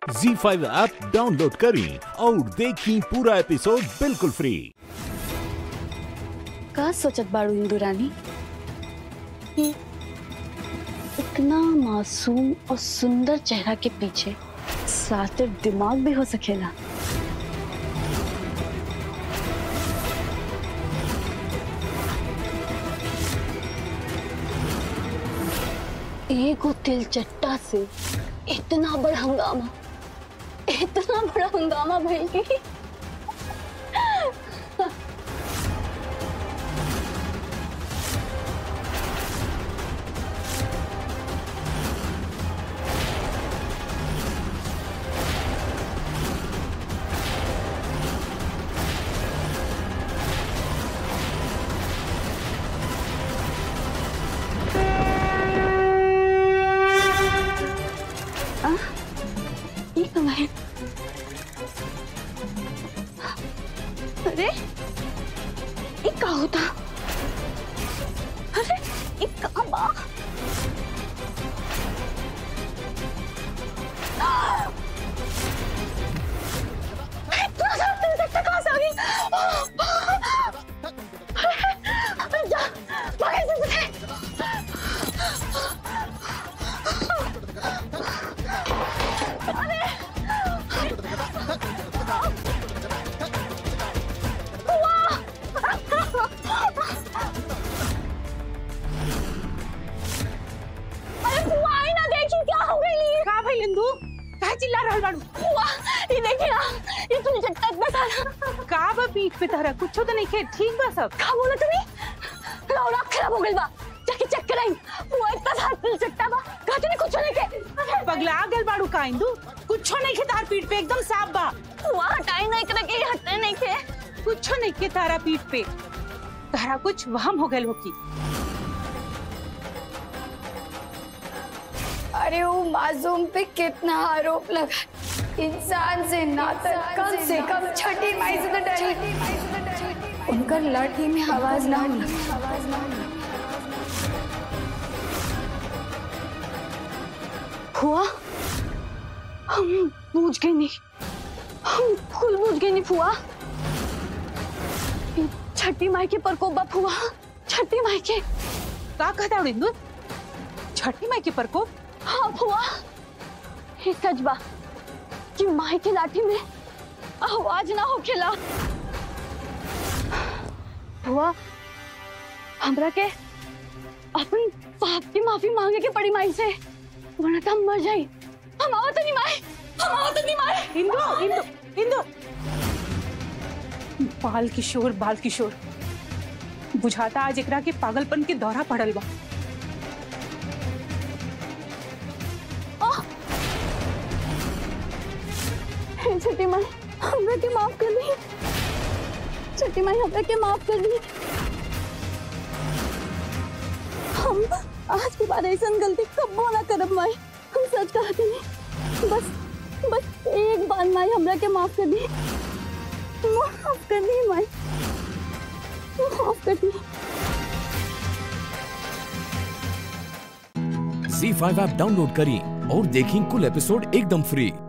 ZEE5 app download करें और देखें पूरा एपिसोड बिल्कुल फ्री। का सोचत बाड़ू इंदु रानी? इतना मासूम और सुंदर चेहरा के पीछे सातिर दिमाग भी हो सकेला। एगो तिलचट्टा से इतना बड़ा हंगामा भइल। अरे ये क्या होता? अरे ये कहाँ बा? इतना सारा तिलचट्टा कहाँ से आ गई? अरे जा, भागे से। चिल्ला रहल बाड़ू? ये देखिए ना, ये तिलचट्टा इतना सारा। का बा पीठ पे तहरा? कुछ तो नहीं खे, ठीक बा सब? का बोला तुम्ही? लौड़ा खराब हो गइल बा, जाके चेक कराई। वो इतना सारा तिलचट्टा बा, का तूने कुछ नहीं के? पगला गइल बाड़ू का इंदु? कुछ नहीं खे तार पीठ पे, एकदम साफ बा। वो हटाई नहीं करे के, हटने नहीं के। कुछ नहीं के तारा पीठ पे, तारा कुछ वहम हो गइल होकी। अरे वो मासूम पे कितना आरोप लगा। इंसान से नाता कम से कम छठी माई से तो डरी। उनका लाठी में आवाज ना हुई। फुआ, हम बूझ गए नहीं, हम फुल बूझ गए नहीं फुआ। छठी माई के प्रकोप बा फुआ, छठी माई के। का कहता इंदु? छठी माई के प्रकोप? हाँ फुआ, ये सच बा कि माई की लाठी में आवाज ना होखेला। फुआ, हमरा के अपन पाप की माफी मांगे के पड़ी माई से, वरना तो हम मर जाई। हम आवत नहीं माई, हम आवत नहीं माई। इंदु, इंदु, इंदु। बाल किशोर बुझाता आज एकरा के पागलपन के दौरा पड़ल बा। छठी माई हमरा के माफ कर दी। छठी माई हमरा के माफ कर दी। हम आज के बाद ऐसा गलती कब्बो ना करब माई। हम सच कहते नहीं। बस एक बार माई हमरा के माफ कर दी। माफ कर दी माई, माफ कर दी। ZEE5 ऐप डाउनलोड करें और देखें कुल एपिसोड एकदम फ्री।